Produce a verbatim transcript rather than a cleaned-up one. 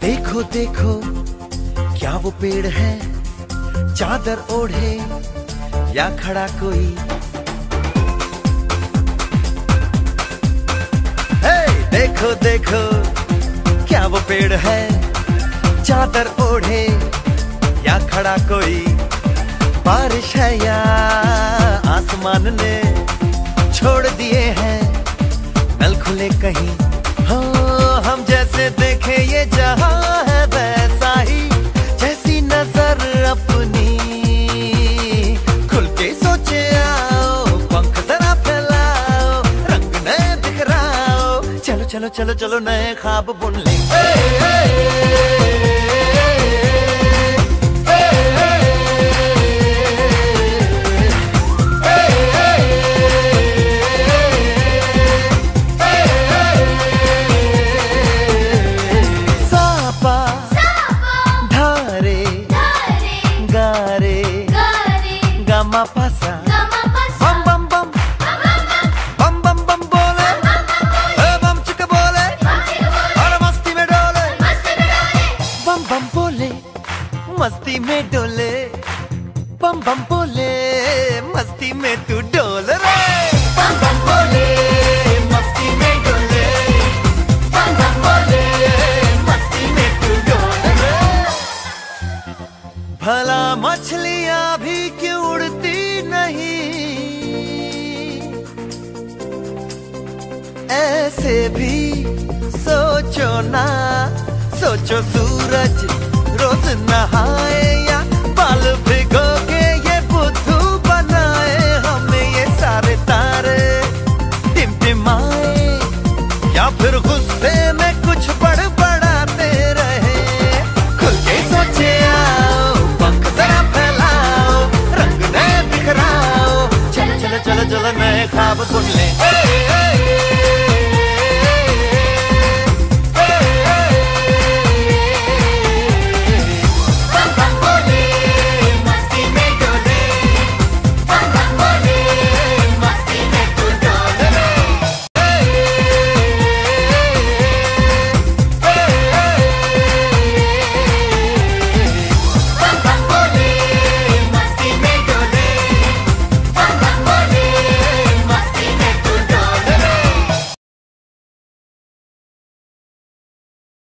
देखो देखो क्या वो पेड़ है, चादर ओढ़े या खड़ा कोई। हे देखो देखो क्या वो पेड़ है, चादर ओढ़े या खड़ा कोई। बारिश है या आसमान ने छोड़ दिए हैं नल खुले कहीं। हाँ हम जैसे देखे ये जहां है वैसा ही, जैसी नजर अपनी खुल के सोचे आओ। पंख जरा फैलाओ, रंग नए बिखराओ, चलो चलो चलो चलो नए ख्वाब बुन लेंगे। Gama pasa, bam bam bam, bam bam bam बोले, बम चिक बोले, और मस्ती में डोले, बम बम बोले, मस्ती में डोले, बम बम बोले, मस्ती में तू डोल रे। बम बम बोले, मस्ती में डोले, बम बम बोले, मस्ती में तू डोल रे। भला मछलियां भी क्यों उड़ती नहीं, ऐसे भी सोचो ना। सोचो सूरज रोज नहाए या बाल भिगो के ये बुद्धू बनाए। हमें ये सारे तारे टिमटिमाए या फिर गुस्से में कुछ बड़बड़ाते रहे। खुल के सोचे आओ, पंख जरा फैलाओ, रंग नए बिखराओ, चलो चलो चलो चलो नए ख्वाब बुन ले।